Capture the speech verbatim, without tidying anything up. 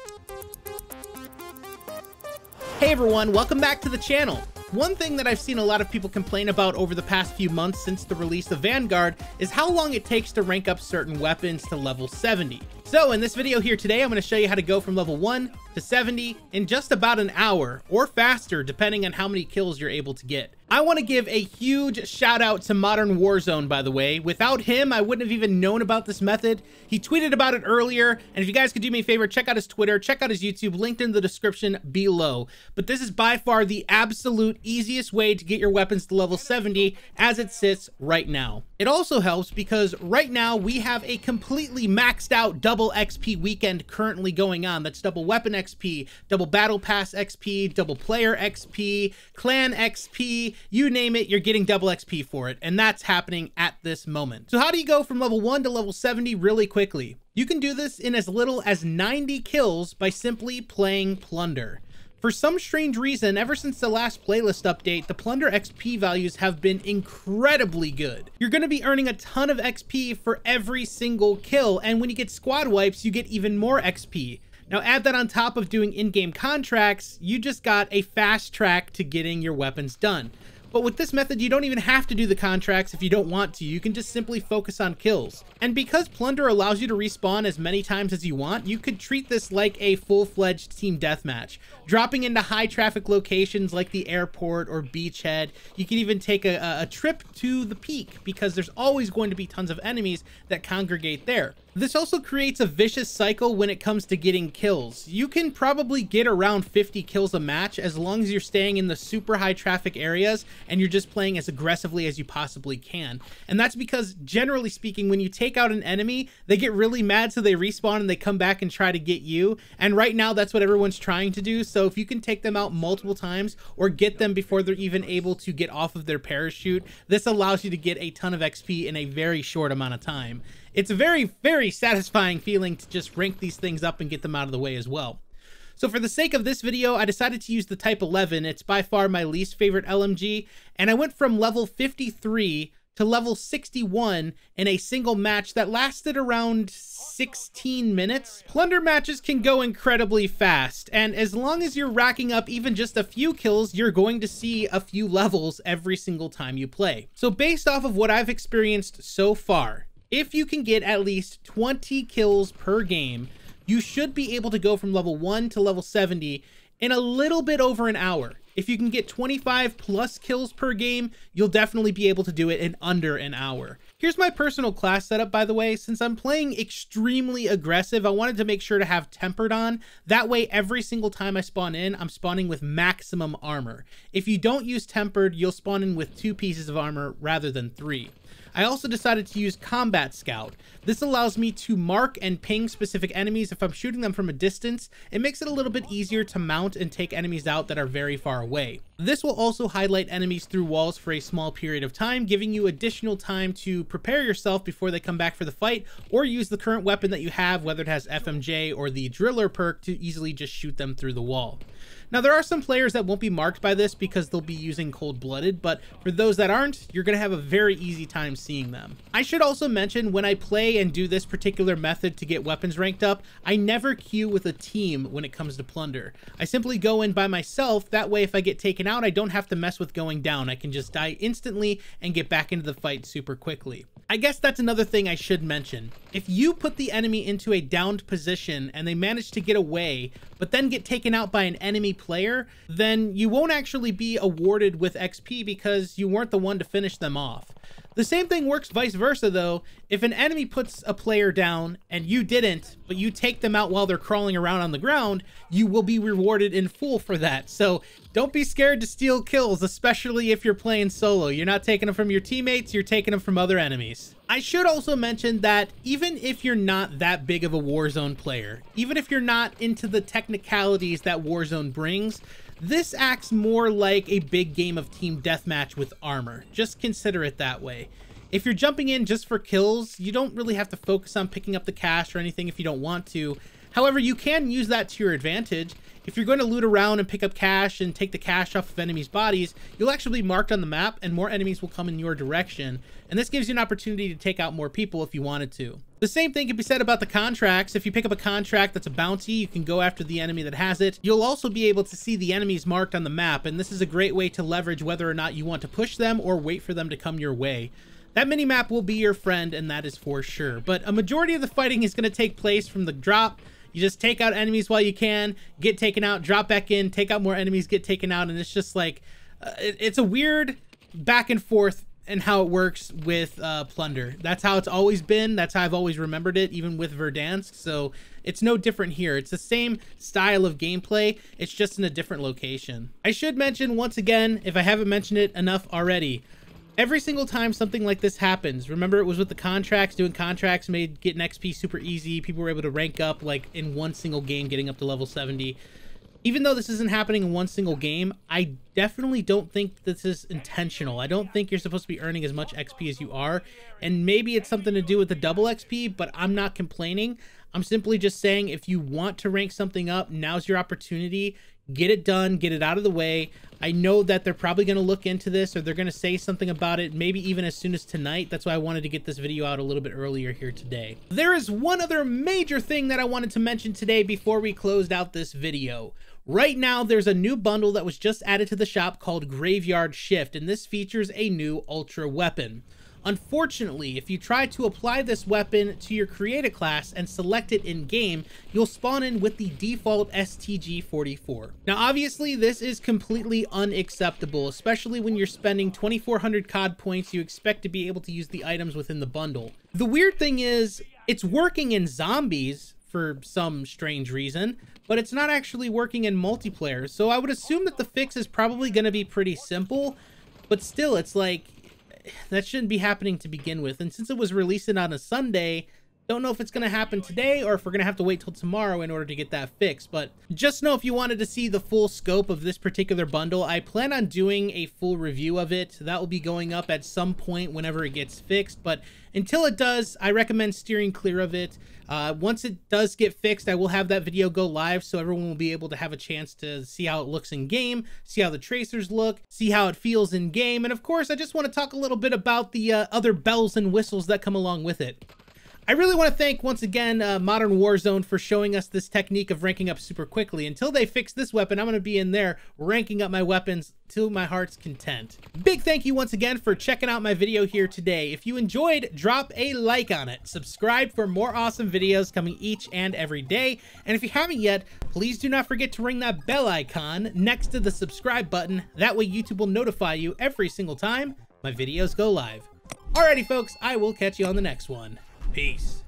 Hey everyone, welcome back to the channel. One thing that I've seen a lot of people complain about over the past few months since the release of Vanguard is how long it takes to rank up certain weapons to level seventy. So in this video here today, I'm going to show you how to go from level one to seventy in just about an hour or faster, depending on how many kills you're able to get. I want to give a huge shout out to Modern Warzone, by the way. Without him, I wouldn't have even known about this method. He tweeted about it earlier, and if you guys could do me a favor, check out his Twitter, check out his YouTube, linked in the description below. But this is by far the absolute easiest way to get your weapons to level seventy as it sits right now. It also helps because right now we have a completely maxed out double X P weekend currently going on. That's double weapon X P, double battle pass X P, double player X P, clan X P, you name it, you're getting double X P for it. And that's happening at this moment. So how do you go from level one to level seventy really quickly? You can do this in as little as ninety kills by simply playing Plunder. For some strange reason, ever since the last playlist update, the Plunder X P values have been incredibly good. You're going to be earning a ton of X P for every single kill, and when you get squad wipes, you get even more X P. Now add that on top of doing in-game contracts, you just got a fast track to getting your weapons done. But with this method, you don't even have to do the contracts if you don't want to. You can just simply focus on kills. And because Plunder allows you to respawn as many times as you want, you could treat this like a full-fledged team deathmatch. Dropping into high traffic locations like the airport or beachhead, you can even take a, a trip to the peak because there's always going to be tons of enemies that congregate there. This also creates a vicious cycle when it comes to getting kills. You can probably get around fifty kills a match as long as you're staying in the super high traffic areas and you're just playing as aggressively as you possibly can. And that's because, generally speaking, when you take out an enemy, they get really mad, so they respawn and they come back and try to get you. And right now, that's what everyone's trying to do. So if you can take them out multiple times or get them before they're even able to get off of their parachute, this allows you to get a ton of X P in a very short amount of time. It's a very, very satisfying feeling to just rank these things up and get them out of the way as well. So for the sake of this video, I decided to use the Type eleven. It's by far my least favorite L M G, and I went from level fifty-three to level sixty-one in a single match that lasted around sixteen minutes. Plunder matches can go incredibly fast, and as long as you're racking up even just a few kills, you're going to see a few levels every single time you play. So based off of what I've experienced so far, if you can get at least twenty kills per game, you should be able to go from level one to level seventy in a little bit over an hour. If you can get twenty-five plus kills per game, you'll definitely be able to do it in under an hour. Here's my personal class setup, by the way. Since I'm playing extremely aggressive, I wanted to make sure to have Tempered on. That way, every single time I spawn in, I'm spawning with maximum armor. If you don't use Tempered, you'll spawn in with two pieces of armor rather than three. I also decided to use Combat Scout. This allows me to mark and ping specific enemies if I'm shooting them from a distance. It makes it a little bit easier to mount and take enemies out that are very far away. This will also highlight enemies through walls for a small period of time, giving you additional time to prepare yourself before they come back for the fight, or use the current weapon that you have, whether it has F M J or the Driller perk, to easily just shoot them through the wall. Now, there are some players that won't be marked by this because they'll be using Cold-Blooded, but for those that aren't, you're going to have a very easy time seeing them. I should also mention, when I play and do this particular method to get weapons ranked up, I never queue with a team when it comes to Plunder. I simply go in by myself. That way, if I get taken out, I don't have to mess with going down. I can just die instantly and get back into the fight super quickly. I guess that's another thing I should mention. If you put the enemy into a downed position and they manage to get away, but then get taken out by an enemy player, then you won't actually be awarded with X P because you weren't the one to finish them off. The same thing works vice versa though. If an enemy puts a player down and you didn't, but you take them out while they're crawling around on the ground, you will be rewarded in full for that. So don't be scared to steal kills, especially if you're playing solo. You're not taking them from your teammates, you're taking them from other enemies. I should also mention that even if you're not that big of a Warzone player, even if you're not into the technicalities that Warzone brings, this acts more like a big game of team deathmatch with armor. Just consider it that way. If you're jumping in just for kills, you don't really have to focus on picking up the cash or anything if you don't want to. However, you can use that to your advantage. If you're going to loot around and pick up cash and take the cash off of enemies' bodies, you'll actually be marked on the map and more enemies will come in your direction. And this gives you an opportunity to take out more people if you wanted to. The same thing can be said about the contracts. If you pick up a contract that's a bounty, you can go after the enemy that has it. You'll also be able to see the enemies marked on the map, and this is a great way to leverage whether or not you want to push them or wait for them to come your way. That mini-map will be your friend, and that is for sure. But a majority of the fighting is going to take place from the drop. You just take out enemies while you can, get taken out, drop back in, take out more enemies, get taken out, and it's just like, uh, it, it's a weird back and forth and how it works with uh, Plunder. That's how it's always been. That's how I've always remembered it, even with Verdansk. So it's no different here. It's the same style of gameplay. It's just in a different location. I should mention once again, if I haven't mentioned it enough already, every single time something like this happens, remember it was with the contracts, doing contracts made getting X P super easy. People were able to rank up like in one single game, getting up to level seventy. Even though this isn't happening in one single game, I definitely don't think this is intentional. I don't think you're supposed to be earning as much X P as you are. And maybe it's something to do with the double X P, but I'm not complaining. I'm simply just saying if you want to rank something up, now's your opportunity. Get it done, get it out of the way. I know that they're probably going to look into this, or they're going to say something about it, maybe even as soon as tonight. That's why I wanted to get this video out a little bit earlier here today. There is one other major thing that I wanted to mention today before we closed out this video. Right now, there's a new bundle that was just added to the shop called Graveyard Shift, and this features a new Ultra weapon. Unfortunately, if you try to apply this weapon to your creator class and select it in game, you'll spawn in with the default S T G forty-four. Now, obviously, this is completely unacceptable, especially when you're spending twenty-four hundred C O D points. You expect to be able to use the items within the bundle. The weird thing is, it's working in zombies for some strange reason, but it's not actually working in multiplayer. So I would assume that the fix is probably going to be pretty simple, but still, it's like, that shouldn't be happening to begin with. And since it was releasing on a Sunday, don't know if it's going to happen today or if we're going to have to wait till tomorrow in order to get that fixed. But just know if you wanted to see the full scope of this particular bundle, I plan on doing a full review of it. That will be going up at some point whenever it gets fixed. But until it does, I recommend steering clear of it. Uh, once it does get fixed, I will have that video go live so everyone will be able to have a chance to see how it looks in game, see how the tracers look, see how it feels in game. And of course, I just want to talk a little bit about the uh, other bells and whistles that come along with it. I really want to thank once again uh, Modern Warzone for showing us this technique of ranking up super quickly. Until they fix this weapon, I'm going to be in there ranking up my weapons to my heart's content. Big thank you once again for checking out my video here today. If you enjoyed, drop a like on it. Subscribe for more awesome videos coming each and every day. And if you haven't yet, please do not forget to ring that bell icon next to the subscribe button. That way YouTube will notify you every single time my videos go live. Alrighty folks, I will catch you on the next one. Peace.